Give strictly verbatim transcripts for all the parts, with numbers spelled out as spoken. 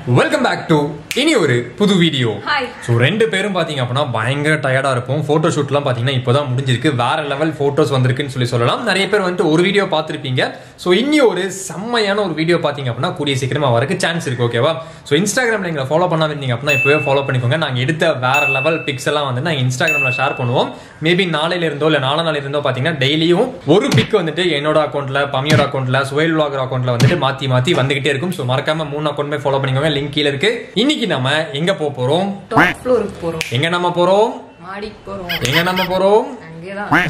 Welcome back to இனி ஒரு புது வீடியோ. ஸோ ரெண்டு பேரும் பார்த்தீங்க அப்படின்னா பயங்கர டயர்டாக இருப்போம். ஃபோட்டோ ஷூட்லாம் பார்த்தீங்கன்னா இப்போ தான் முடிஞ்சிருக்கு. வேற லெவல் ஃபோட்டோஸ் வந்திருக்குன்னு சொல்லி சொல்லலாம். நிறைய பேர் வந்துட்டு ஒரு வீடியோ பார்த்துருப்பீங்க. ஸோ இன்னி ஒரு செம்மையான ஒரு வீடியோ பார்த்தீங்க அப்படின்னா கூடிய சீக்கிரமாக வரக்கு சான்ஸ் இருக்கு. ஓகேவா? ஸோ இன்ஸ்டாகிராமில் எங்களை ஃபாலோ பண்ணாமல் இருந்தீங்க அப்படின்னா இப்போவே ஃபாலோ பண்ணிக்கோங்க. நாங்கள் எடுத்த வேற லெவல் பிக்ஸ் எல்லாம் வந்து நாங்கள் இன்ஸ்டாகிராமில் ஷேர் பண்ணுவோம். மேபி நாளையில இருந்தோ இல்லை நாலு நாள் இருந்தோ பார்த்தீங்கன்னா டெய்லியும் ஒரு பிக் வந்துட்டு என்னோட அக்கௌண்ட்ல, பமியோட அக்கௌண்ட்ல, சுவைல் விளாகர் அக்கௌண்ட்ல வந்துட்டு மாற்றி மாற்றி வந்துகிட்டே இருக்கும். ஸோ மறக்காம மூணு அக்கௌண்ட்மே ஃபாலோ பண்ணிக்கோங்க. லிங்க் கீழே இருக்கு. இன்னைக்கு நம்ம எங்க போக போறோம்? டாப் ஃப்ளோருக்கு போறோம். எங்க நம்ம போறோம்? மாடிக்கு போறோம். எங்க நம்ம போறோம்? அங்கேதான்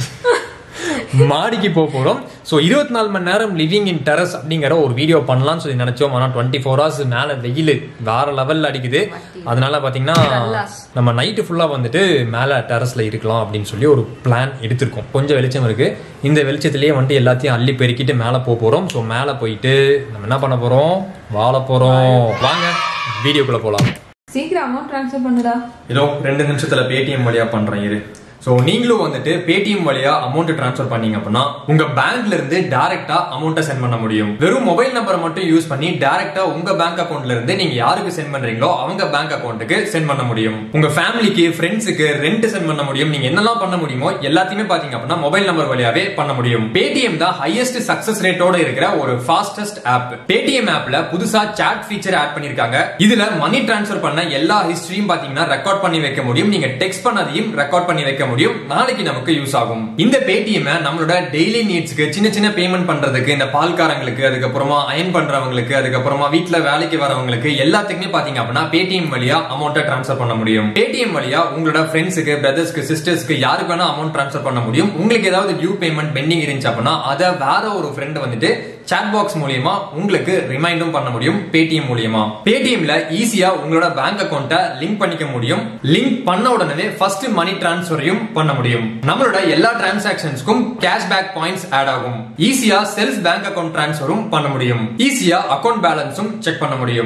மாடிக்கு போக போறோம். ஸோ இருபத்தி நாலு மணி நேரம் லிவிங் இன் டெரஸ் அப்படிங்கிற ஒரு வீடியோ பண்ணலாம்னு சொல்லி நினைச்சோம். ஆனால் டுவெண்ட்டி ஃபோர் ஹவர்ஸ் மேல வெயில் வேற லெவல்ல அடிக்குது. அதனால பாத்தீங்கன்னா நம்ம நைட்டு ஃபுல்லா வந்துட்டு மேல டெரஸ்ல இருக்கலாம் அப்படின்னு சொல்லி ஒரு பிளான் எடுத்திருக்கோம். கொஞ்சம் வெளிச்சம் இருக்கு. இந்த வெளிச்சத்திலேயே வந்துட்டு எல்லாத்தையும் அள்ளி பெருக்கிட்டு மேல போக போறோம். ஸோ மேல போயிட்டு நம்ம என்ன பண்ண போறோம்? வாழ போறோம். வாங்க வீடியோக்குள்ள போலாம். சீக்கிரம் அமௌண்ட் ட்ரான்ஸ்ஃபர் பண்ணுடா. இதோ ரெண்டு நிமிஷத்துல பேடிஎம் வழியா பண்றேன். இரு. ஸோ நீங்களும் வந்துட்டு பேடிஎம் வழியா அமௌண்ட் டிரான்ஸ்ஃபர் பண்ணீங்க அப்படின்னா உங்க பேங்க்ல இருந்து டைரக்டா அமௌண்ட்டை சென்ட் பண்ண முடியும். வெறும் மொபைல் நம்பரை மட்டும் யூஸ் பண்ணி டைரக்டா உங்க பேங்க் அக்கௌண்ட்ல இருந்து நீங்க யாருக்கு சென்ட் பண்றீங்களோ அவங்க பேங்க் அக்கௌண்ட்டுக்கு சென்ட் பண்ண முடியும். உங்க ஃபேமிலிக்கு, ஃப்ரெண்ட்ஸுக்கு ரெண்ட் சென்ட் பண்ண முடியும். நீங்க என்னெல்லாம் பண்ண முடியுமோ எல்லாத்தையுமே பாத்தீங்க அப்படின்னா மொபைல் நம்பர் வழியாவே பண்ண முடியும். பேடிஎம் தான் ஹையஸ்ட் சக்சஸ் ரேட்டோட இருக்கிற ஒரு ஃபாஸ்டஸ்ட் ஆப். பேடிஎம் ஆப்ல புதுசா சாட் ஃபீச்சர் ஆட் பண்ணிருக்காங்க. இதுல மணி டிரான்ஸ்ஃபர் பண்ண எல்லா ஹிஸ்டரியும் பாத்தீங்கன்னா ரெக்கார்ட் பண்ணி வைக்க முடியும். நீங்க டெக்ஸ்ட் பண்ணதையும் ரெக்கார்ட் பண்ணி வைக்க முடியும். நாளைக்கு நமக்கு யூஸ் ஆகும். இந்த பேடிஎம் நம்மளோட டெய்லி நீட்ஸ்க்கு, சின்ன சின்ன பேமெண்ட் பண்றதுக்கு, இந்த பால்காரங்களுக்கு, அதுக்கப்புறமா அயன் பண்றவங்களுக்கு, அதுக்கப்புறமா வீட்டுல வேலைக்கு வரவங்களுக்கு எல்லாத்துக்குமே பாத்தீங்க அப்படின்னா பேடிஎம் வழியா அமௌண்ட்டை டிரான்ஸ்ஃபர் பண்ண முடியும். பேடிஎம் வழியா உங்களோட ஃப்ரெண்ட்ஸுக்கு, பிரதர்ஸ்க்கு, சிஸ்டர்ஸ்க்கு யாருக்கு வேணா அமௌண்ட் டிரான்ஸ்ஃபர் பண்ண முடியும். உங்களுக்கு ஏதாவது டியூ பேமெண்ட் பெண்டிங் இருந்துச்சு அப்படின்னா அதை வேற ஒரு ஃப்ரெண்ட் வந்துட்டு சாட் பாக்ஸ் மூலமா உங்களுக்கு ரிமைண்டும் பண்ண முடியும். பேடிஎம் மூலமா பேடிஎம்ல ஈஸியா உங்களோட பேங்க் அக்கௌண்ட்டை லிங்க் பண்ணிக்க முடியும். லிங்க் பண்ண உடனே ஃபர்ஸ்ட் மணி டிரான்ஸ்ஃபரையும் பண்ண முடியும். நம்மளோட எல்லா டிரான்சாக்ஷன்ஸ்க்கும் கேஷ்பேக் பாயிண்ட்ஸ் ஆட் ஆகும். ஈஸியா செல்ஃப் பேங்க் அக்கவுண்ட் டிரான்ஸ்ஃபரும் பண்ண முடியும். ஈஸியா அக்கவுண்ட் பேலன்ஸும் செக் பண்ண முடியும்.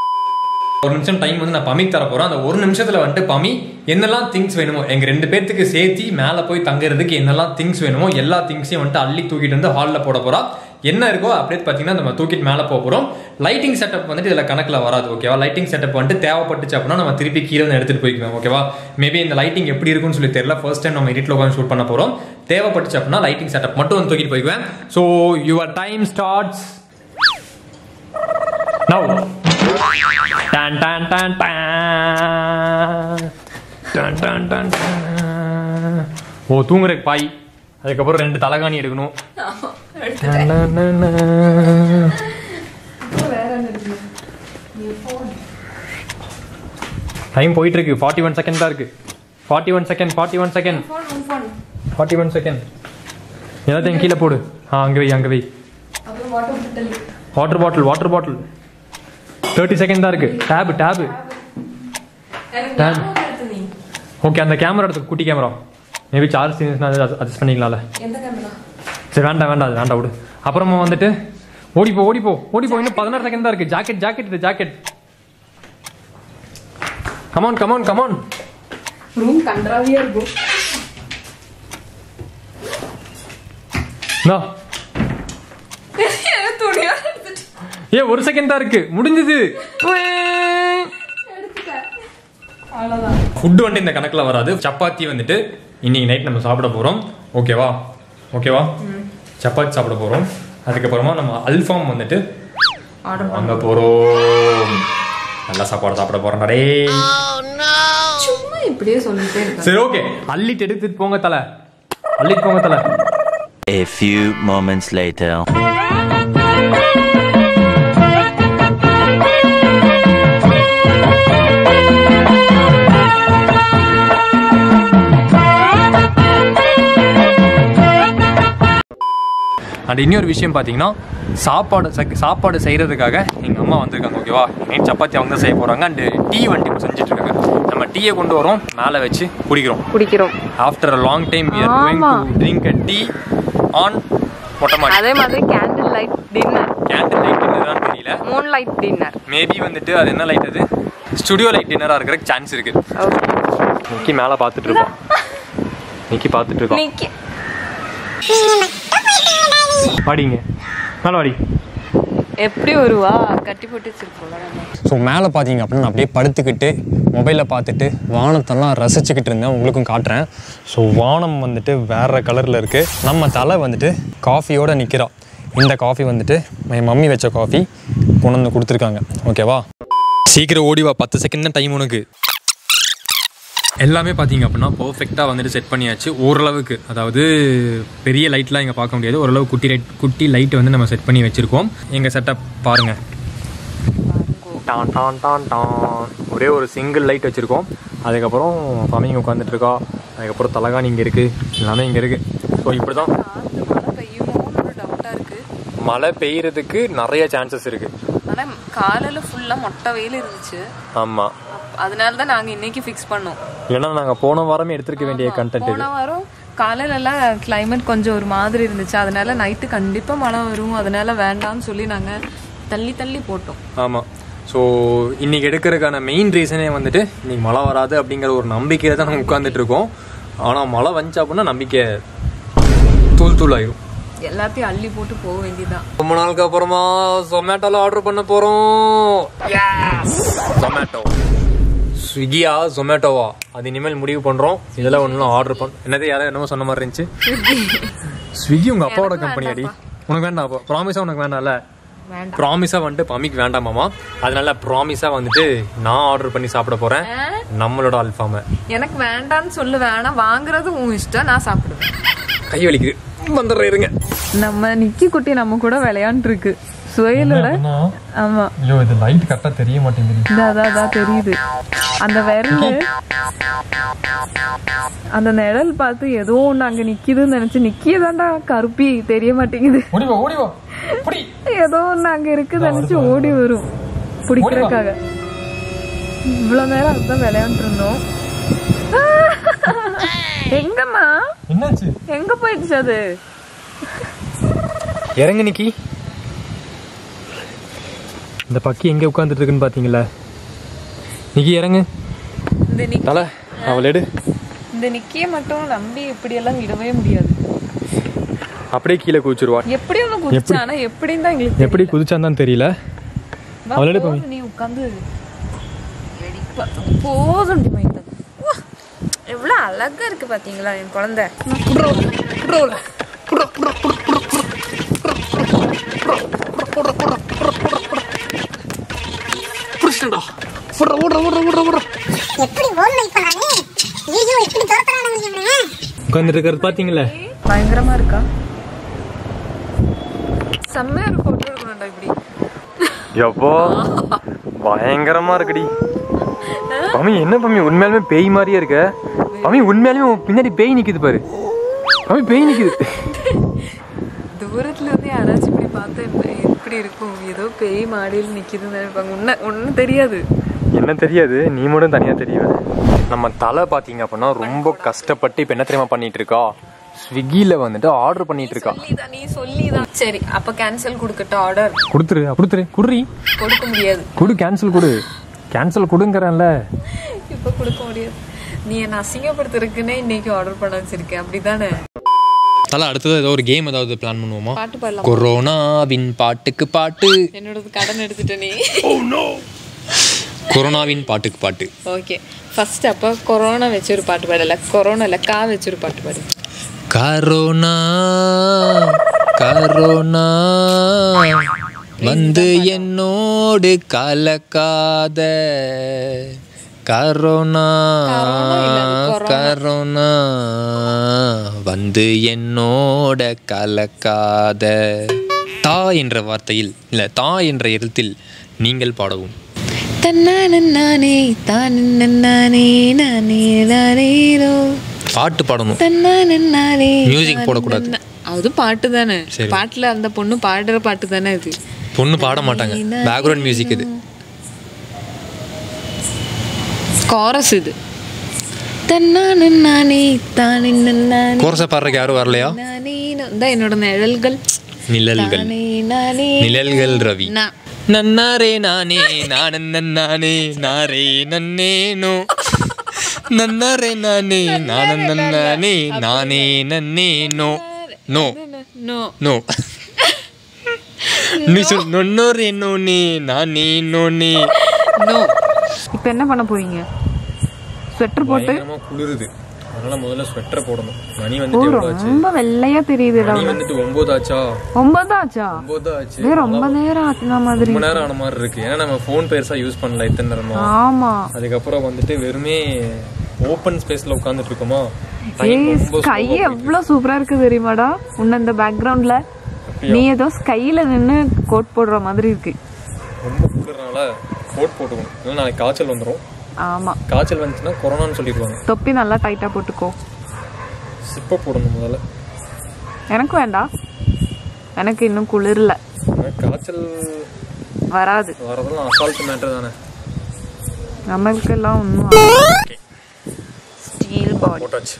ஒரு நிமிஷம் டைம் வந்து நான் பமிக்கு தர போறேன். அந்த ஒரு நிமிஷத்துல வந்துட்டு பமி என்னெல்லாம் திங்ஸ் வேணுமோ எங்க ரெண்டு பேர்த்துக்கு சேர்த்து மேல போய் தங்குறதுக்கு என்னெல்லாம் திங்ஸ் வேணுமோ எல்லா திங்ஸையும் வந்துட்டு அள்ளி தூக்கிட்டு வந்து ஹால்ல போட போறா. என்ன இருக்கோ அப்படியே பாத்தீங்கன்னா நம்ம தூக்கிட்டு மேல போக போறோம். லைட்டிங் செட்டப் வந்துட்டு இதுல கணக்குல வராது. ஓகேவா? லைட்டிங் செட்டப் வந்துட்டு தேவைப்பட்டுச்சு அப்படின்னா நம்ம திருப்பி கீழே வந்து எடுத்துட்டு போய்க்குவோம். ஓகேவா? மேபி இந்த லைட்டிங் எப்படி இருக்குன்னு சொல்லி தெரியல. ஃபர்ஸ்ட் டைம் நம்ம இருட்டில் உட்காந்து ஷூட் பண்ண போறோம். தேவைப்பட்டுச்சு அப்படின்னா லைட்டிங் செட்டப் மட்டும் வந்து தூக்கிட்டு போய்க்குவேன். So your time starts now. டான் டான் டான் டான் டான் டான் டான். ஓ தூங்குறக்கு பாய், அதுக்கப்புறம் ரெண்டு தலகாணி எடுக்கணும். டைம் போயிட்டு இருக்கு. ஃபார்ட்டி ஒன் செகண்ட் தான் இருக்கு. Forty one second forty one second forty one second எல்லாத்தையும் கீழே போடு. ஆ அங்கே வை, அங்கே வை. Water bottle water bottle thirty second தான் இருக்கு. டேபு டேபு ஓகே. அந்த கேமரா எடுத்து, குட்டி கேமரா. மேபி சார்ஜ் அட்ஜஸ்ட் பண்ணிக்கலாம்ல. சரி வேண்டாம் வேண்டாம் அது வேண்டாம் விடு. அப்புறமா வந்துட்டு ஓடிப்போ ஓடிப்போ ஓடிப்போ. இன்னும் பதினாறு செகண்ட் தான் இருக்கு. ஜாக்கெட் ஜாக்கெட் இது jacket. Come on come on come on. Room கண்டராவியா இருக்கும். நோ ஏ ஒரு செகண்ட் தான் இருக்கு. முடிஞ்சது. ஃபுட் வந்துட்டு இந்த கணக்குல வராது. சப்பாத்தி வந்துட்டு இன்னைக்கு நைட் நம்ம சாப்பிட போறோம். ஓகேவா? ஓகேவா? சப்பாத்தி சாப்பிட போறோம். அதுக்கப்புறமா நம்ம அல்ஃபாம் வந்துட்டு வாங்க போறோம். நல்லா சாப்பாடு சாப்பிட போறோம். டே சும்மா இப்படியே சொல்லிட்டே இருக்க. சரி ஓகே. அள்ளிட்டு எடுத்துட்டு போங்க தல. அள்ளிட்டு போங்க தல. A few moments later. And இன்னொரு விஷயம் பார்த்தீங்கன்னா சாப்பாடு சாப்பாடு செய்கிறதுக்காக எங்கள் அம்மா வந்திருக்காங்க. ஓகேவா? நைட் சப்பாத்தி அவங்க தான் செய்ய போகிறாங்க. அண்டு டீ வந்துட்டு இப்போ செஞ்சுட்டு இருக்காங்க. நம்ம டீயை கொண்டு வரோம், மேலே வச்சு குடிக்கிறோம் குடிக்கிறோம் after a long time we are going to drink a tea on மொட்டை மாடி. அதே மாதிரி candle light dinner. Candle light dinner தான் தெரியல. Moon light dinner. மேபி வந்துட்டு அது என்ன லைட்? அது ஸ்டுடியோ லைட் டின்னராக இருக்கிற சான்ஸ் இருக்கு. நிக்கி மேலே பார்த்துட்டு இருக்கோம். நிக்கி பார்த்துட்டு இருக்கோம். நிக்கி வாடிங்க மேலே வாடி. எப்படி வருவா கட்டி போட்டு வச்சிருக்கோம்ல. ஸோ மேலே பார்த்தீங்க அப்படின்னா நான் அப்படியே படுத்துக்கிட்டு மொபைலில் பார்த்துட்டு வானத்தெல்லாம் ரசிச்சுக்கிட்டு இருந்தேன். உங்களுக்கும் காட்டுறேன். ஸோ வானம் வந்துட்டு வேறு கலரில் இருக்குது. நம்ம தலை வந்துட்டு காஃபியோடு நிற்கிறா. இந்த காஃபி வந்துட்டு என் மம்மி வச்ச காஃபி கொண்டு வந்து கொடுத்துருக்காங்க. ஓகேவா, சீக்கிரம் ஓடிவா, பத்து செகண்ட் தான் டைம் உனக்கு. எல்லாமே பார்த்தீங்க அப்படின்னா பர்ஃபெக்டாக வந்துட்டு செட் பண்ணியாச்சு. ஓரளவுக்கு, அதாவது பெரிய லைட்லாம் இங்கே பார்க்க முடியாது, ஓரளவு குட்டி லைட் குட்டி லைட் வந்து நம்ம செட் பண்ணி வச்சுருக்கோம். எங்கள் செட்டப் பாருங்கள். டான் டான் டான் டான் ஒரே ஒரு சிங்கிள் லைட் வச்சுருக்கோம். அதுக்கப்புறம் பமிங்க உட்காந்துட்ருக்கா. அதுக்கப்புறம் தலகாணி இங்கே இருக்குது, எல்லாமே இங்கே இருக்குது. ஸோ இப்படி தான் மழை பெய்யறதுக்கு நிறைய சான்சஸ் இருக்குது. ஆனால் காலையில் ஃபுல்லாக மொட்டை வெயில் இருந்துச்சு. ஆமாம், அதனால தான் நாங்கள் இன்னைக்கு ஃபிக்ஸ் பண்ணோம். இல்லைன்னா நாங்கள் போன வாரமே எடுத்துருக்க வேண்டிய கண்டென்ட். போன வாரம் காலையிலலாம் கிளைமேட் கொஞ்சம் ஒரு மாதிரி இருந்துச்சு. அதனால நைட்டு கண்டிப்பாக மழை வரும், அதனால வேண்டாம்னு சொல்லி நாங்கள் தள்ளி தள்ளி போட்டோம். ஆமாம். ஸோ இன்றைக்கி எடுக்கிறதுக்கான மெயின் ரீசனே வந்துட்டு இன்றைக்கி மழை வராது அப்படிங்கிற ஒரு நம்பிக்கையில் தான் நம்ம உட்காந்துட்ருக்கோம். ஆனால் மழை வந்துச்சு அப்படின்னா நம்பிக்கை தூள் தூள் ஆயிடும். எல்லாத்தையும் அள்ளி போட்டு போக வேண்டியதான். ரொம்ப நாளுக்கு அப்புறமா ஜொமேட்டோல ஆர்டர் பண்ண போறோம். ஜொமேட்டோ, ஸ்விக்கியா ஜொமேட்டோவா, அது இனிமேல் முடிவு பண்றோம். இதெல்லாம் ஒன்றும் ஆர்டர் பண்ண என்னது யாரும் என்னமோ சொன்ன மாதிரி இருந்துச்சு. ஸ்விக்கி உங்க அப்பாவோட கம்பெனி அடி. உனக்கு வேண்டாம், அப்போ ப்ராமிஸா உனக்கு வேண்டாம்ல. ப்ராமிஸா வந்துட்டு பம்மிக்கு வேண்டாமாமா. அதனால ப்ராமிஸா வந்துட்டு நான் ஆர்டர் பண்ணி சாப்பிட போறேன் நம்மளோட அல்ஃபாம. எனக்கு வேண்டான்னு சொல்லு, வேணாம் வாங்குறது உன் இஷ்டம், நான் சாப்பிடுவேன். கை வலிக்குது, வந்துடுறேன் இருங்க. நம்ம நிக்கி குட்டி நம்ம கூட விளையாண்டு இருக்கு சுயலோட. ஆமா, ஐயோ இது லைட் கரெக்டா தெரிய மாட்டேங்குது. அதான் தெரியுது. அந்த விரல் அந்த நிழல் பார்த்து ஏதோ ஒண்ணு அங்க நிக்குதுன்னு நினைச்சு நிக்கியதாண்டா கருப்பி தெரிய மாட்டேங்குது. ஏதோ ஒண்ணு அங்க இருக்கு நினைச்சு ஓடி வரும் பிடிக்கிறதுக்காக. இவ்வளவு நேரம் அதுதான் விளையாண்டு இருந்தோம். எங்கம்மா என்னாச்சு, எங்க போயிடுச்சு அது? இறங்கு நிக்கி. இந்த பக்கி எங்க உட்கார்ந்துட்டு இருக்குன்னு பாத்தீங்களா? நிக்கி இறங்கு. இந்த தல அவள் எடு. இந்த நிக்கிய மட்டும் நம்பி இப்படி எல்லாம் விடவே முடியாது. அப்படியே கீழே குதிச்சிருவா. எப்படி ஒண்ணு குதிச்சானா எப்படின்னு தான் எங்களுக்கு எப்படி குதிச்சான்னு தான் தெரியல. அவள் எடு பமி. நீ உட்கார்ந்து போதும். எவ்வளவு அழகா இருக்கு பாத்தீங்களா என் குழந்தை. உட்கார்ந்துட்டு இருக்கிறது பாத்தீங்களா? பயங்கரமா இருக்கா? செம்மையா இருக்கு. போட்டோ எடுக்கணும்டா இப்படி. எப்போ பயங்கரமா இருக்குடி. பமி என்ன பமி உண்மையாலுமே பேய் மாதிரியே இருக்க. பமி உண்மையாலுமே பின்னாடி பேய் நிக்குது பாரு. பமி பேய் நிக்குது. தூரத்துல இருந்து யாராச்சும் இப்படி பார்த்தா எப்படி இருக்கும்? ஏதோ பேய் மாடியில் நிக்குதுன்னு நினைப்பாங்க. ஒன்னும் ஒன்னும் தெரியாது. என்ன தெரியாது, நீ மட்டும் தனியா தெரியுது. நம்ம தலை பாத்தீங்க அப்படின்னா ரொம்ப கஷ்டப்பட்டு இப்ப என்ன தெரியுமா பண்ணிட்டு இருக்கா, ஸ்விக்கில வந்துட்டு ஆர்டர் பண்ணிட்டு இருக்கா. நீ சொல்லிதான். சரி அப்ப கேன்சல் கொடுக்கட்டும் ஆர்டர். கொடுத்துரு கொடுத்துரு குடுறி. கொடுக்க முடியாது. குடு கேன்சல் குடு. கேன்சல் கொடுங்கறேன்ல. இப்ப கொடுக்க முடியாது. நீ என்ன அசிங்கப்படுத்துறதுக்குன்னே இன்னைக்கு ஆர்டர் பண்ண வச்சிருக்கேன், அப்படிதானே? தல அடுத்தது ஏதோ ஒரு கேம் ஏதாவது பிளான் பண்ணுவோமா? பாட்டு பாடலாம். கொரோனாவின் பாட்டுக்கு பாட்டு. என்னோட கடன் எடுத்துட்ட நீ. Oh no. கொரோனாவின் பாட்டுக்கு பாட்டு. ஓகே ஃபர்ஸ்ட் அப்ப கொரோனா வச்சு ஒரு பாட்டு பாடல. கொரோனால கா வச்சு ஒரு பாட்டு பாடு. கரோனா கரோனா வந்து என்னோடு கலக்காத. கரோனா கரோனா வந்து என்னோட கலக்காத. தா என்ற வார்த்தையில் இல்ல தா என்ற எழுத்தில் நீங்கள் பாடவும். தன்னானே தானே நானே நானேரோ. பாட்டு பாடணும், தன்னானே. மியூசிக் போடக்கூடாது. அது பாட்டு தானே. பாட்டுல அந்த பொண்ணு பாடுற பாட்டு தானே இது. பொண்ணு பாட மாட்டாங்க, பேக்ரவுண்ட் மியூசிக் இது. கோரஸ் இது. தன்னானே நானே தானே நானே. கோரஸை பாடுறதுக்கு யாரும் வரலையா? நானே தான் என்னோட நிழல்கள். நிழல்கள் நிழல்கள் ரவி. நன்னாரே நானே நானே நானே நாரே நன்னேனோ. நன்னாரே நானே நானே நானே நானே நன்னேனோ. No no no. நீ சொல் நொன்னோர் என்னோனே நான் நீ இன்னொன்னே. நோ. இப்போ என்ன பண்ண போறீங்க? ஸ்வெட்டர் போட்டு குளிருது, அதனால முதல்ல ஸ்வெட்டர் போடணும். மணி வந்துட்டு எவ்வளவு ஆச்சு? ரொம்ப வெள்ளையா தெரியுது. மணி வந்துட்டு ஒன்பது ஆச்சா? ஒன்பது ஆச்சா? ஒன்பது ஆச்சு. ரொம்ப நேரம் ஆச்சுன மாதிரி. ரொம்ப நேரம் ஆன மாதிரி இருக்கு. ஏன்னா நம்ம ஃபோன் பெருசா யூஸ் பண்ணல இத்தனை நேரமா. ஆமா. அதுக்கப்புறம் வந்துட்டு வெறுமே ஓப்பன் ஸ்பேஸ்ல உட்கார்ந்துட்டு இருக்கோமா. ஸ்கை எவ்வளவு சூப்பரா இருக்கு தெரியுமாடா உன்ன இந்த பேக்ரவுண்ட்ல. நீ ஏதோ ஸ்கைல நின்னு கோட் போடுற மாதிரி இருக்கு. ரொம்ப குளிர்னால கோட் போட்டுக்கணும், இல்ல நாளைக்கு காய்ச்சல் வந்துரும். ஆமா, காய்ச்சல் வந்துச்சுன்னா கொரோனான்னு சொல்லிடுவாங்க. தொப்பி நல்லா டைட்டா போட்டுக்கோ. சிப்ப போடணும் முதல்ல. எனக்கு வேண்டாம், எனக்கு இன்னும் குளிரல. காய்ச்சல் வராது, வரதெல்லாம் அசால்ட் மேட்டர் தானே. நமக்கு எல்லாம் ஒன்றும் ஸ்டீல் பாடி போட்டாச்சு.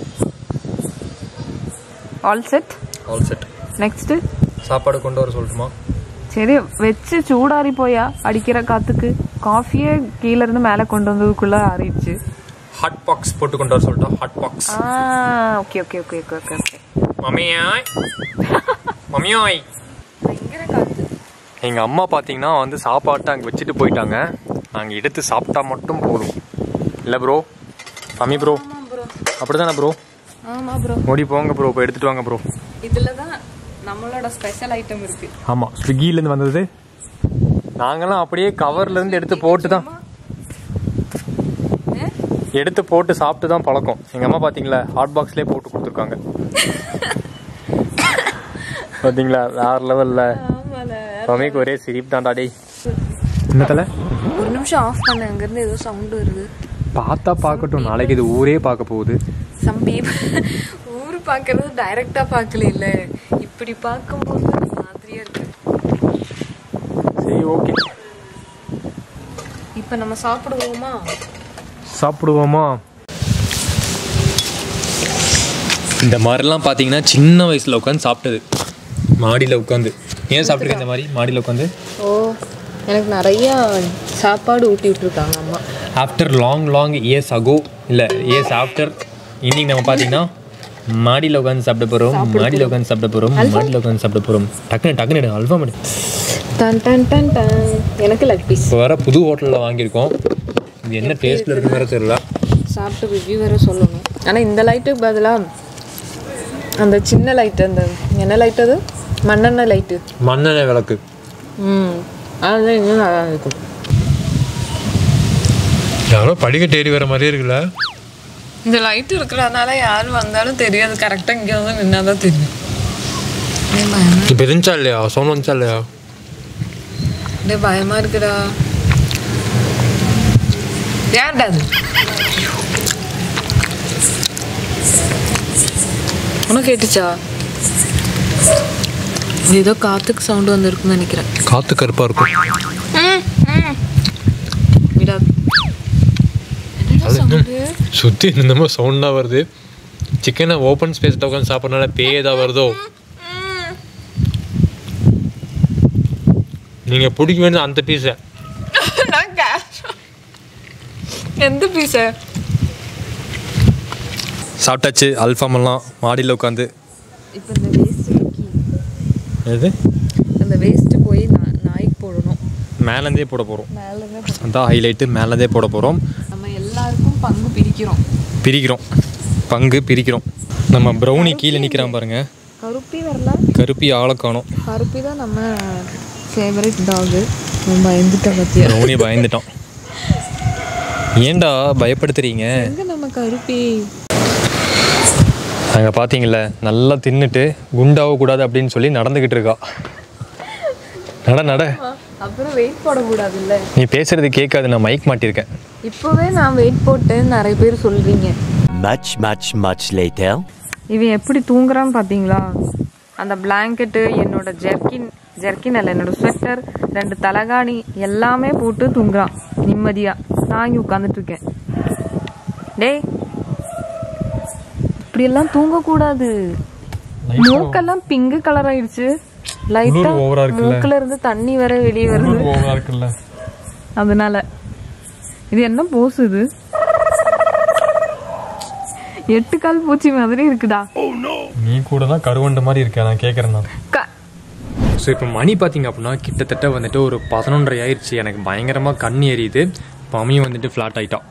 All set. All set. Next சாப்பாடு கொண்டு வர சொல்லட்டுமா? சரி, வச்சு சூடாரி போயா. அடிக்கிற காத்துக்கு காஃபியே கீழ இருந்து மேல கொண்டு வந்ததுக்குள்ள ஆறிடுச்சு. ஹாட் பாக்ஸ் போட்டு கொண்டு வர சொல்லட்டா? Hot box. Okay okay okay okay okay okay. மம்மியாய் மம்மியாய். பயங்கர காத்து. எங்க அம்மா பாத்தீங்கன்னா வந்து சாப்பாட்டை அங்க வச்சுட்டு போயிட்டாங்க. நாங்க எடுத்து சாப்பிட்டா மட்டும் போதும். இல்ல ப்ரோ? மம்மி ப்ரோ அப்படிதானே ப்ரோ? ஆமா ப்ரோ. ஓடி போங்க ப்ரோ, போய் எடுத்துட்டு வாங்க ப்ரோ. இதுலதான் நம்மளோட ஸ்பெஷல் ஐட்டம் இருக்கு. ஆமா, ஸ்விக்கில இருந்து வந்தது. நாங்கெல்லாம் அப்படியே கவர்ல இருந்து எடுத்து போட்டு தான் எடுத்து போட்டு சாப்பிட்டு தான் பழக்கம். எங்க அம்மா பாத்தீங்களா ஹாட் பாக்ஸ்லயே போட்டு கொடுத்துருக்காங்க. பாத்தீங்களா வேற லெவல்ல. மம்மிக்கு ஒரே சிரிப்பு தான்டா. டேய் என்னத்தல ஒரு நிமிஷம் ஆஃப் பண்ண, அங்க இருந்து ஏதோ சவுண்ட் வருது. பார்த்தா பார்க்கட்டும், நாளைக்கு இது ஊரே பார்க்க போகுது. சம் பீப்பிள் ஊர் பார்க்கறது டைரக்டா பார்க்கல, இல்ல இப்படி பார்க்கும்போது மாதிரியா இருக்கு. சரி ஓகே, இப்போ நம்ம சாப்பிடுவோமா? சாப்பிடுவோமா? இந்த மாதிரிலாம் பார்த்தீங்கன்னா சின்ன வயசில் உட்காந்து சாப்பிட்டது, மாடியில் உட்காந்து. ஏன் சாப்பிட்டுருக்கேன் இந்த மாதிரி மாடியில் உட்காந்து? ஓ, எனக்கு நிறைய சாப்பாடு ஊட்டி விட்டுருக்காங்க அம்மா. After long long years ago, இல்லை இயர்ஸ் ஆஃப்டர், இன்னைக்கு நம்ம பார்த்தீங்கன்னா மாடியில் உட்காந்து சாப்பிட போகிறோம். மாடியில் உட்காந்து சாப்பிட போகிறோம். மாடியில் உட்காந்து சாப்பிட போகிறோம். டக்குன்னு டக்குன்னு அல்வா மணி டன் டன் டன் டன். எனக்கு லெக் பீஸ். இப்போ வர புது ஹோட்டலில் வாங்கியிருக்கோம். இது என்ன டேஸ்ட்டில் இருக்குன்னு வேறு தெரியல. சாப்பிட்டு ரிவ்யூ வேறு சொல்லணும். ஆனால் இந்த லைட்டுக்கு பதிலாக அந்த சின்ன லைட்டு, அந்த என்ன லைட் அது, மண்ணெண்ணெய் லைட்டு, மண்ணெண்ணெய் விளக்கு. ம், அதுதான் இன்னும் நல்லா இருக்கும். யாரோ படிக்கட்டு ஏறி வர மாதிரியே இருக்குல்ல. இந்த லைட்டு இருக்கிறதுனால யாரும் வந்தாலும் தெரியாது. கரெக்டாக இங்கே வந்து நின்னா தான் தெரியும். இப்போ இருந்துச்சா இல்லையா? சோன் வந்துச்சா இல்லையா? டே பயமா இருக்குடா. ஏன்டா அது உனக்கு கேட்டுச்சா? ஏதோ காத்துக்கு சவுண்டு வந்துருக்குன்னு நினைக்கிறேன். காத்து கருப்பா இருக்கும். சுத்தி என்னமோ சவுண்டா வருது. சிக்கனை ஓப்பன் ஸ்பேஸ்ல உட்காந்து சாப்பிட்றதுனால பேய் ஏதாவது வருதோ? நீங்க பிடிக்க வேண்டிய அந்த பீஸை. எந்த பீஸை சாப்பிட்டாச்சு. அல்ஃபாமெல்லாம் மாடியில் உட்காந்து. இப்போ இந்த வேஸ்ட் எது அந்த வேஸ்ட் போய் நாய்க்கு போடணும். மேலேருந்தே போட போகிறோம். மேலே அதான் ஹைலைட்டு, மேலேருந்தே போட போகிறோம். நம்ம எல்லாருக்கும் பங்கு பிரிக்கிறோம். பிரிக்கிறோம் பங்கு பிரிக்கிறோம். நம்ம ப்ரௌனி கீழே நிற்கிறான் பாருங்க. கருப்பி வரல. கருப்பி ஆளை காணோம். கருப்பி தான் நம்ம ஃபேவரட் டாகு. நம்ம பயந்துட்டோம் பத்தியா? ப்ரௌனி பயந்துட்டோம். ஏன்டா பயப்படுத்துறீங்க? எங்க நம்ம கருப்பி? அங்கே பார்த்தீங்களா, நல்லா தின்னுட்டு குண்டாக கூடாது அப்படின்னு சொல்லி நடந்துக்கிட்டு இருக்கா. நட நட. அப்புறம் வெயிட் போடக்கூடாது இல்லை? நீ பேசுறது கேட்காது, நான் மைக் மாட்டிருக்கேன். இப்போவே நான் வெயிட் போட்டேன்னு நிறைய பேர் சொல்றீங்க. Much, much, much later. இவன் எப்படி தூங்குறான்னு பார்த்தீங்களா? அந்த பிளாங்கெட்டு, என்னோட ஜெர்கின் ஜெர்கின் அல்ல என்னோட ஸ்வெட்டர், ரெண்டு தலகாணி எல்லாமே போட்டு தூங்குறான் நிம்மதியா. நான் இங்கே உட்காந்துட்டு இருக்கேன். டேய், இப்படியெல்லாம் தூங்கக்கூடாது. மூக்கெல்லாம் பிங்க் கலர் ஆயிடுச்சு. லைட்டா மூக்குல இருந்து தண்ணி வர வெளியே வருது. அதனால இது என்ன போஸ்? இது எட்டு கால் பூச்சி மாதிரி இருக்குடா. நீ கூட தான் கருவண்டு மாதிரி இருக்க. நான் கேக்குறேன். ஸோ இப்போ மணி பார்த்தீங்க அப்படின்னா கிட்டத்தட்ட வந்துட்டு ஒரு பதினொன்றரை ஆயிடுச்சு. எனக்கு பயங்கரமாக கண் எரியுது. மம்மியும் வந்துட்டு ஃப்ளாட் ஆகிட்டா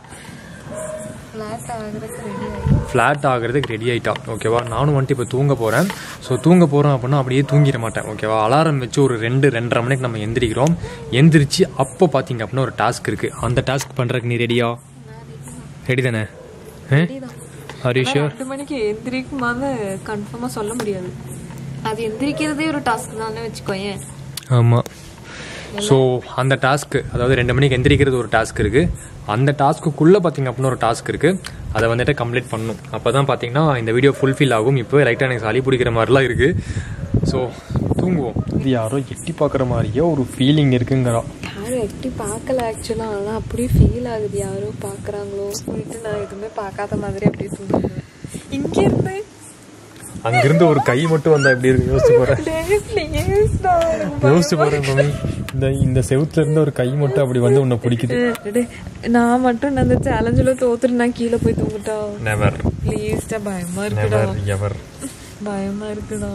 ஃப்ளாட் ஆகிறதுக்கு ரெடி ஆகிட்டா. ஓகேவா, நானும் வந்துட்டு இப்போ தூங்க போகிறேன். ஸோ தூங்க போகிறோம் அப்படின்னா அப்படியே தூங்கிட மாட்டேன். ஓகேவா, அலாரம் வச்சு ஒரு ரெண்டு ரெண்டரை மணிக்கு நம்ம எந்திரிக்கிறோம். எந்திரிச்சு அப்போ பார்த்தீங்க அப்படின்னா ஒரு டாஸ்க் இருக்குது. அந்த டாஸ்க் பண்ணுறதுக்கு நீ ரெடியா? ரெடி தானே? ரெண்டு மணிக்கு எந்திரிக்குமான்னு கன்ஃபார்மாக சொல்ல முடியாது. அது எந்திரிக்கிறதே ஒரு டாஸ்க் தானே வச்சுக்கோயேன். ஆமாம். ஸோ அந்த டாஸ்க்கு, அதாவது ரெண்டு மணிக்கு எந்திரிக்கிறது ஒரு டாஸ்க் இருக்குது. அந்த டாஸ்க்குள்ளே பார்த்தீங்க அப்படின்னா ஒரு டாஸ்க் இருக்குது. அதை வந்துட்டு கம்ப்ளீட் பண்ணணும். அப்போ தான் பார்த்தீங்கன்னா இந்த வீடியோ ஃபுல்ஃபில் ஆகும். இப்போ லைட்டாக எனக்கு சளி பிடிக்கிற மாதிரிலாம் இருக்குது. ஸோ தூங்குவோம். இது யாரோ எட்டி பார்க்குற மாதிரியே ஒரு ஃபீலிங் இருக்குங்கிறா. யாரும் எட்டி பார்க்கல ஆக்சுவலாக, ஆனால் அப்படியே ஃபீல் ஆகுது யாரோ பார்க்குறாங்களோ சொல்லிட்டு நான் எதுவுமே பார்க்காத மாதிரி அப்படியே தூங்குவேன். இங்கேருந்து அங்கிருந்து ஒரு கை மட்டும் வந்தா எப்படி இருக்கு யோசிச்சு போறேன். யோசிச்சு போறேன் மம்மி, இந்த இந்த செவுத்துல இருந்து ஒரு கை மட்டும் அப்படி வந்து உன்னை பிடிக்குது. நான் மட்டும் அந்த சேலஞ்சில தோத்துட்டு நான் கீழே போய் தூங்கிட்டா. Never please. பயமா இருக்குடா. எவர் பயமா இருக்குடா.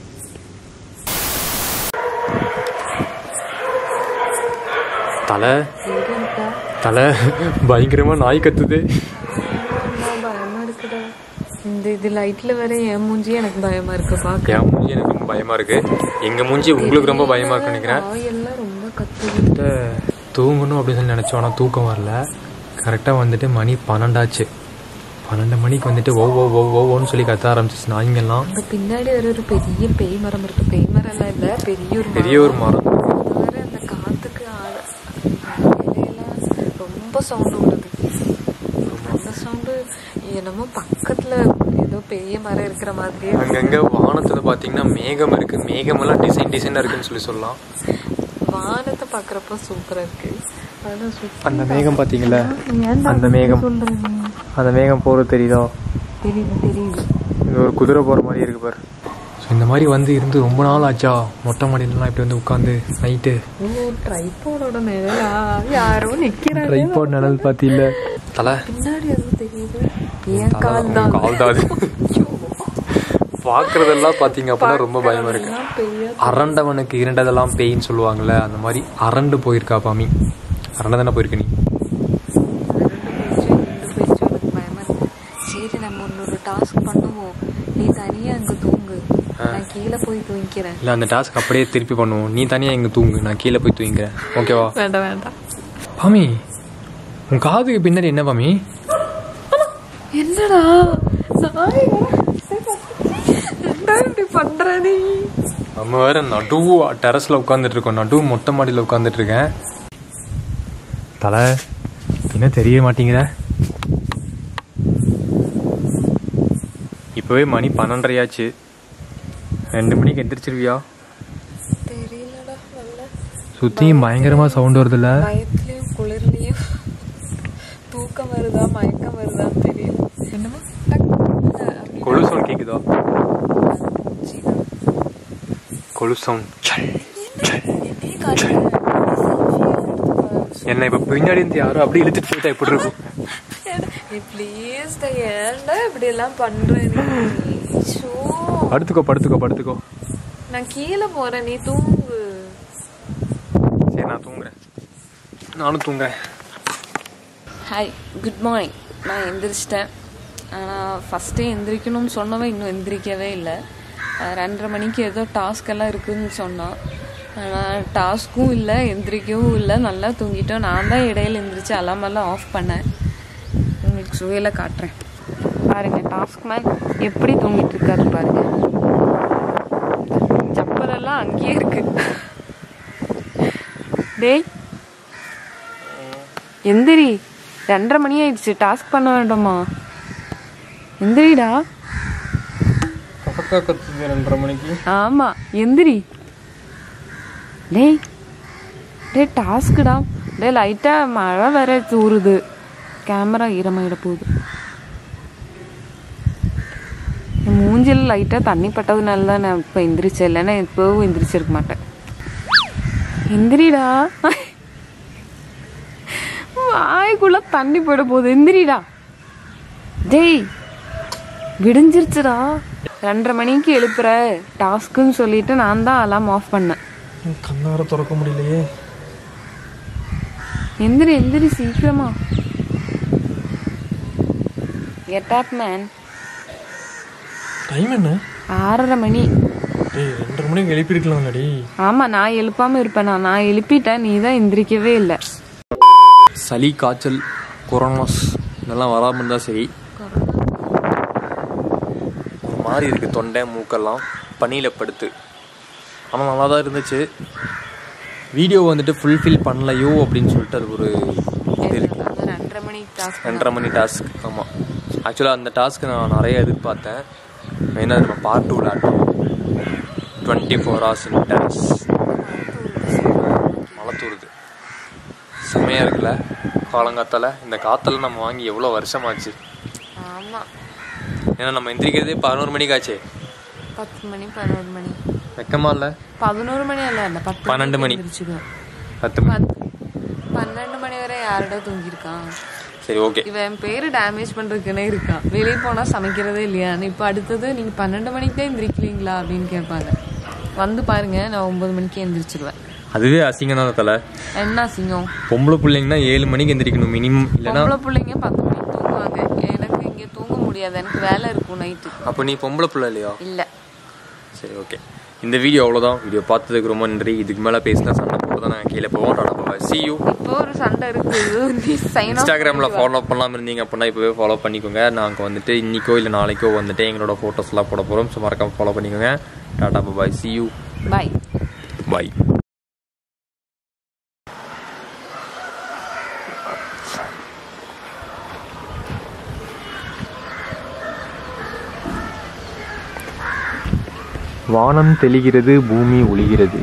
தலை தலை பயங்கரமா நாய் கத்துது. பயமா இருக்குடா. இந்த இது லைட்ல வேற என் மூஞ்சி எனக்கு பயமா இருக்கு. பாக்க என் மூஞ்சி எனக்கு ரொம்ப பயமா இருக்கு. எங்க மூஞ்சி உங்களுக்கு ரொம்ப பயமா இருக்கு நினைக்கிறேன். எல்லாம் ரொம்ப கத்துது. தூங்கணும் அப்படின்னு சொல்லி நினைச்சோம், ஆனா தூக்கம் வரல. கரெக்டா வந்துட்டு மணி பன்னெண்டாச்சு. பன்னெண்டு மணிக்கு வந்துட்டு ஓ ஓ ஓ ஓன்னு சொல்லி கத்த ஆரம்பிச்சிச்சு நாய்ங்கெல்லாம். அந்த பின்னாடி வேற ஒரு பெரிய பேய் மரம் இருக்கு. பேய் மரம் எல்லாம் இல்ல, பெரிய ஒரு பெரிய ஒரு மரம். அந்த காத்துக்கு ரொம்ப சவுண்ட் விடுது. அந்த சவுண்டு என்னமோ பக்கத்துல ஏதோ பெரிய மரம் இருக்கிற மாதிரியே. அங்கங்க வானத்துல பாத்தீங்கன்னா மேகம் இருக்கு. மேகம் எல்லாம் டிசைன் டிசைனா இருக்குன்னு சொல்லி சொல்லலாம். வானத்தை பாக்குறப்ப சூப்பரா இருக்கு. அந்த மேகம் பாத்தீங்களா? அந்த மேகம் அந்த மேகம் போறது தெரியுதா? தெரியுது தெரியுது. இது ஒரு குதிரை போற மாதிரி இருக்கு பாரு. இந்த மாதிரி வந்து இருந்து ரொம்ப நாள் ஆச்சா. மொட்டை மாடிலாம் இப்படி வந்து உட்காந்து நைட்டு. ட்ரைபாடோட நிழலா? யாரோ நிக்கிறாங்க. ட்ரைபாட் நிழல் பாத்தீங்களா? தலை பின்னாடி எதுவும் தெரியுது. ஏன் கால் தான் கால் தான் பாக்குறதெல்லாம் பாத்தீங்க அப்படின்னா ரொம்ப பயமா இருக்கு. அரண்டவனுக்கு இரண்டதெல்லாம் பேயின்னு சொல்லுவாங்கல்ல, அந்த மாதிரி அரண்டு போயிருக்கா பாமி. அரண்ட தானே போயிருக்க நீ? சரி, நம்ம இன்னொரு டாஸ்க் பண்ணுவோம். நீ தனியா அங்க தூங்கு, நான் கீழே போய் தூங்கிக்கிறேன். இல்ல, அந்த டாஸ்க் அப்படியே திருப்பி பண்ணுவோம். நீ தனியா இங்க தூங்கு, நான் கீழே போய் தூங்கிக்கிறேன். ஓகேவா? வேண்டாம் வேண்டாம். பாமி, உன் காதுக்கு பின்னாடி என்ன பாமி? என்னடா பண்ற நீ? நம்ம வேற நடுவு டெரஸ்ல உட்காந்துட்டு இருக்கோம். நடுவு மொட்டை மாடியில உட்காந்துட்டு இருக்கேன். தலை என்ன தெரிய மாட்டேங்கிற? இப்பவே மணி பன்னெண்டரையாச்சு. ரெண்டு மணிக்கு எந்திரிச்சிருவியா? தெரியலடா. சுத்தியும் பயங்கரமா சவுண்ட் வருதுல்ல. பயத்துலயும் குளிர்லயும் தூக்கம் வருதா மயக்கம் வருதா தெரியல. என்னமா கொலு சவுண்ட் கேக்குதா? கொலு சவுண்ட். என்ன இப்ப பின்னாடி இருந்து யாரும் அப்படி இழுத்துட்டு போயிட்டா எப்படி இருக்கும்? ப்ளீஸ் ஏன்டா இப்படி எல்லாம் பண்றேன்? படுத்துக்கோ படுத்துக்கோ படுத்துக்கோ. நான் கீழே போறேன், நீ தூங்கு. சரி, நான் தூங்குறேன். நானும் தூங்குறேன். Hi, good morning. நான் எந்திரிச்சிட்டேன். ஆனால் ஃபஸ்ட்டே எந்திரிக்கணும்னு சொன்னவன் இன்னும் எந்திரிக்கவே இல்லை. ரெண்டரை மணிக்கு ஏதோ டாஸ்க் எல்லாம் இருக்குதுன்னு சொன்னான். ஆனால் டாஸ்க்கும் இல்லை, எந்திரிக்கவும் இல்லை. நல்லா தூங்கிட்டோம். நான் தான் இடையில எந்திரிச்சு அலாமெல்லாம் ஆஃப் பண்ணேன். உங்களுக்கு சுவையில் காட்டுறேன் பாருங்க. டாஸ்க் மேன் எப்படி தூங்கிட்டு இருக்காரு பாருங்க. சப்பலெல்லாம் அங்கேயே இருக்கு. டேய் எந்திரி, ரெண்டரை மணி ஆயிடுச்சு. டாஸ்க் பண்ண வேண்டாமா? எந்திரிடா. ரெண்டரை மணிக்கு? ஆமா, எந்திரி. டேய் டே டாஸ்க்குடா. டே லைட்டா மழை வேற தூருது. கேமரா ஈரமாயிட போகுது. மூஞ்சில் லைட்டா தண்ணி பட்டதுனால தான் நான் இப்போ எந்திரிச்சேன். இல்லைன்னா இப்போவும் எந்திரிச்சிருக்க மாட்டேன். எந்திரிடா. வாய்க்குள்ள தண்ணி போயிட போகுது. எந்திரிடா. டேய் விடிஞ்சிருச்சுடா. ரெண்டரை மணிக்கு எழுப்புற டாஸ்க்குன்னு சொல்லிட்டு நான் தான் அலாம் ஆஃப் பண்ணேன். கண்ணார திறக்க முடியலையே. எந்திரி எந்திரி சீக்கிரமா. Get up man. டைம் என்ன? ஆறரை மணி. டேய் ரெண்டரை மணிக்கு எழுப்பிருக்கலாம்லடி. ஆமா நான் எழுப்பாம இருப்பேனா? நான் எழுப்பிட்டேன், நீ தான் எந்திரிக்கவே இல்லை. சளி காய்ச்சல் கொரோனாஸ் இதெல்லாம் வராமல் இருந்தால் சரி. ஒரு மாதிரி இருக்குது தொண்டை மூக்கெல்லாம் பனியில் படுத்து. ஆனால் நல்லா தான் இருந்துச்சு. வீடியோ வந்துட்டு ஃபுல்ஃபில் பண்ணலையோ அப்படின்னு சொல்லிட்டு அது ஒரு இது இருக்குது. ரெண்டரை மணி டாஸ்க் ரெண்டரை மணி டாஸ்க் ஆமாம். ஆக்சுவலாக அந்த டாஸ்க்கு நான் நிறைய எதிர்பார்த்தேன். மெயினாக நம்ம பார்ட் டூ விளையாட்டோம். Twenty four hours in dance. மழை தூருது செம்மையாக இருக்குல்ல காலங்காத்தால். இந்த காற்றுல நம்ம வாங்கி எவ்வளோ வருஷமாச்சு. ஆமாம் ஏன்னா நம்ம எந்திரிக்கிறதே பதினோரு மணிக்கு ஆச்சு. பத்து மணி பதினோரு மணி வெக்கமா இல்லை? பதினோரு மணி அல்ல இல்லை பத்து பன்னெண்டு மணி பத்து பன்னெண்டு மணி வரை யாரோட தூங்கியிருக்கான். சரி ஓகே. இவன் பேரு டேமேஜ் பண்றதுக்குன்னே இருக்கான். வெளியே போனா சமைக்கிறதே இல்லையா? இப்போ அடுத்தது நீங்க பன்னெண்டு மணிக்கு தான் எந்திரிக்கிறீங்களா அப்படின்னு கேட்பாங்க. வந்து பாருங்க நான் ஒன்பது மணிக்கு எந்திரிச்சிருவேன். அதுவே அசிங்கம் தான் தலை. என்ன அசிங்கம்? பொம்பளை பிள்ளைங்கன்னா ஏழு மணிக்கு எந்திரிக்கணும் மினிமம். இல்லைன்னா பொம்பளை பிள்ளைங்க பத்து மணிக்கு தூங்குவாங்க. எனக்கு இங்கே தூங்க முடியாது, எனக்கு வேலை இருக்கும் நைட்டு. அப்போ நீ பொம்பளை பிள்ளை இல்லையா? இல்லை. சரி ஓகே. இந்த வீடியோ அவ்வளோதான். வீடியோ பார்த்ததுக்கு ரொம்ப நன்றி. இதுக்கு மேலே பேசினா சண்டை போட்டு தான் நாங்கள் கீழே போவோம். டாடா பாய். see you. இப்போ ஒரு சண்டை இருக்குது. இன்ஸ்டாகிராமில் ஃபாலோ பண்ணாமல் இருந்தீங்க அப்படின்னா இப்போவே ஃபாலோ பண்ணிக்கோங்க. நாங்கள் வந்துட்டு இன்றைக்கோ இல்லை நாளைக்கோ வந்துட்டு எங்களோட ஃபோட்டோஸ்லாம் போட போகிறோம். ஸோ மறக்காமல் ஃபாலோ பண்ணிக்கோங்க. டாடா பாய். see you. பாய் பாய். வானம் தெளிகிறது, பூமி ஒளிகிறது.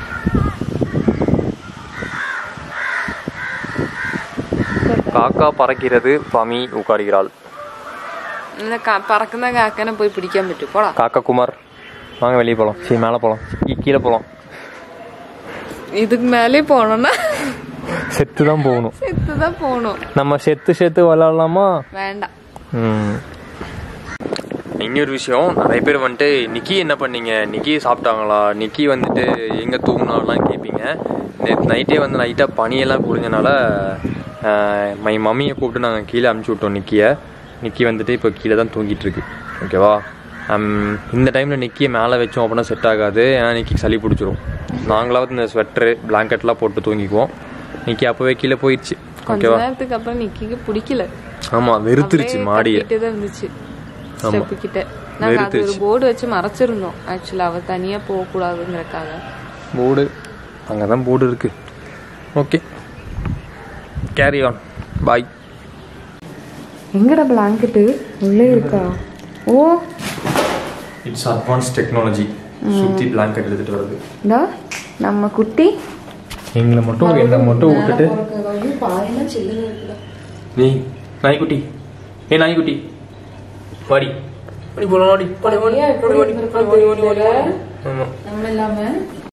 காக்கா பறக்கிறது, பாமி உட்காருகிறாள். பறக்குனா காக்கனை போய் பிடிக்காம விட்டு போடா. காக்கா குமார் வாங்க வெளியே போகலாம். சரி மேலே போகலாம், கீழே போகலாம். இதுக்கு மேலே போனோம்னா செத்து தான் போகணும். செத்து தான் போகணும். நம்ம செத்து செத்து விளாடலாமா? வேண்டாம். ம் இன்னொரு விஷயம், நிறைய பேர் வந்துட்டு நிக்கி என்ன பண்ணீங்க, நிக்கி சாப்பிட்டாங்களா, நிக்கி வந்துட்டு எங்கே தூங்கினாலாம் கேட்பீங்க. நேற்று நைட்டே வந்து லைட்டாக பனியெல்லாம் புரிஞ்சனால மை மம்மியை கூப்பிட்டு நாங்கள் கீழே அனுப்பிச்சி விட்டோம் நிக்கியை. நிக்கி வந்துட்டு இப்போ கீழே தான் தூங்கிட்டு இருக்கு. ஓகேவா? இந்த டைமில் நிக்கியை மேலே வச்சோம் அப்படின்னா செட் ஆகாது. ஏன்னா நிக்கி சளி பிடிச்சிரும். நாங்களாவது இந்த ஸ்வெட்டரு பிளாங்கெட்லாம் போட்டு தூங்கிக்குவோம். நிக்கி அப்போவே கீழே போயிடுச்சு. ஓகேவா? நேரத்துக்கு அப்புறம் நிக்கிக்கு பிடிக்கல. ஆமாம் வெறுத்துருச்சு மாடியை. இருந்துச்சு ஸ்டெப்புக்கிட்ட. நாங்கள் அது ஒரு போர்டு வச்சு மறைச்சிருந்தோம். ஆக்சுவலாக அவள் தனியாக போகக்கூடாதுங்கிறக்காக போர்டு அங்கே தான் போர்டு இருக்கு. Okay carry on. பாய். எங்கடா பிளாங்கெட்டு? உள்ளே இருக்கா? Oh it's advance technology. சுற்றி பிளாங்கெட் எடுத்துகிட்டு வருது. இந்தா நம்ம குட்டி எங்களை மட்டும் என்னை மட்டும் விட்டுட்டு நீ நாய்க்குட்டி. ஏ நாய்க்குட்டி பாடி படி போலாம். ஆமா நம்ம இல்லாம